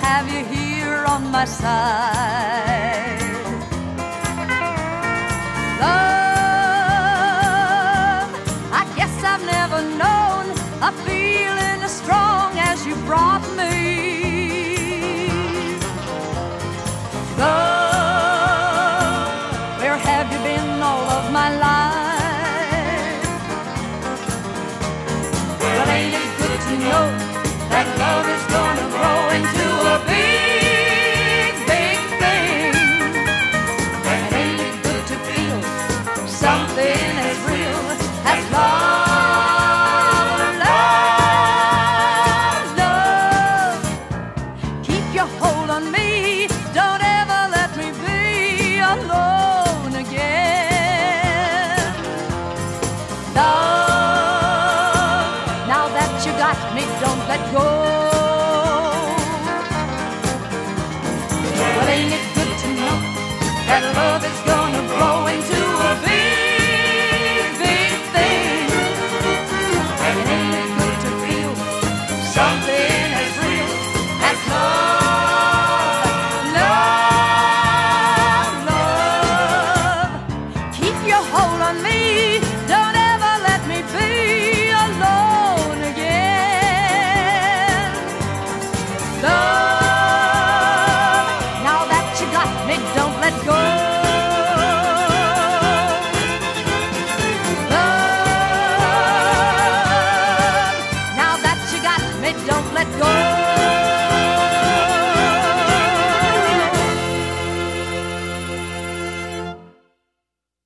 have you here on my side. Love, I guess I've never known a feeling as strong as you brought me. Love, where have you been all of my life? Well, ain't it good to know that love is gonna grow into a big, big thing? And ain't it good to feel something as real as love, love, love? Keep your hold on me, don't ever let me be alone again. Love, now that you got me, don't let go. Well, ain't it good to know that love is gonna grow into a big, big thing? And ain't it good to feel something as real as love, love, love? Keep your hold on me, don't ever let me be alone again. Love, now that you got me, don't let go. Love, now that you got me, don't let go.